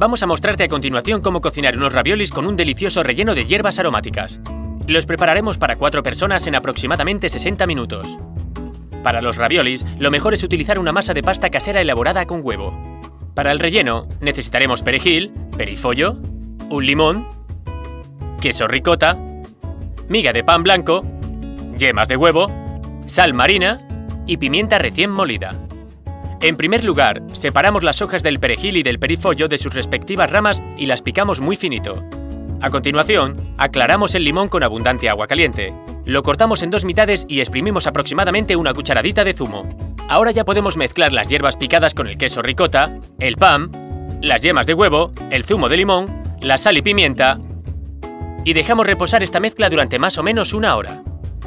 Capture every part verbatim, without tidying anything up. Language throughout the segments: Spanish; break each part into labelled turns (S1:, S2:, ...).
S1: Vamos a mostrarte a continuación cómo cocinar unos raviolis con un delicioso relleno de hierbas aromáticas. Los prepararemos para cuatro personas en aproximadamente sesenta minutos. Para los raviolis, lo mejor es utilizar una masa de pasta casera elaborada con huevo. Para el relleno, necesitaremos perejil, perifollo, un limón, queso ricota, miga de pan blanco, yemas de huevo, sal marina y pimienta recién molida. En primer lugar, separamos las hojas del perejil y del perifollo de sus respectivas ramas y las picamos muy finito. A continuación, aclaramos el limón con abundante agua caliente. Lo cortamos en dos mitades y exprimimos aproximadamente una cucharadita de zumo. Ahora ya podemos mezclar las hierbas picadas con el queso ricota, el pan, las yemas de huevo, el zumo de limón, la sal y pimienta y dejamos reposar esta mezcla durante más o menos una hora.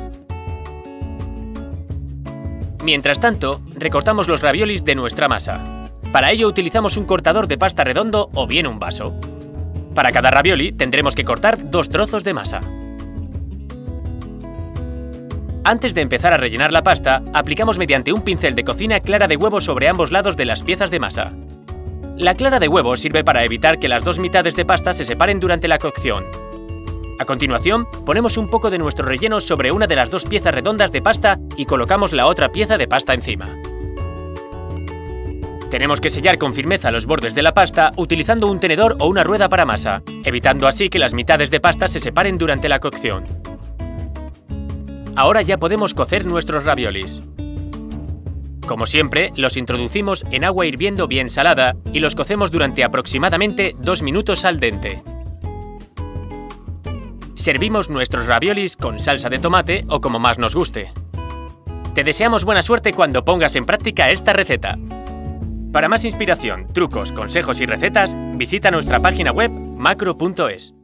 S1: Mientras tanto, recortamos los raviolis de nuestra masa. Para ello utilizamos un cortador de pasta redondo o bien un vaso. Para cada ravioli tendremos que cortar dos trozos de masa. Antes de empezar a rellenar la pasta, aplicamos mediante un pincel de cocina clara de huevo sobre ambos lados de las piezas de masa. La clara de huevo sirve para evitar que las dos mitades de pasta se separen durante la cocción. A continuación, ponemos un poco de nuestro relleno sobre una de las dos piezas redondas de pasta y colocamos la otra pieza de pasta encima. Tenemos que sellar con firmeza los bordes de la pasta utilizando un tenedor o una rueda para masa, evitando así que las mitades de pasta se separen durante la cocción. Ahora ya podemos cocer nuestros raviolis. Como siempre, los introducimos en agua hirviendo bien salada y los cocemos durante aproximadamente dos minutos al dente. Servimos nuestros raviolis con salsa de tomate o como más nos guste. Te deseamos buena suerte cuando pongas en práctica esta receta. Para más inspiración, trucos, consejos y recetas, visita nuestra página web macro punto es.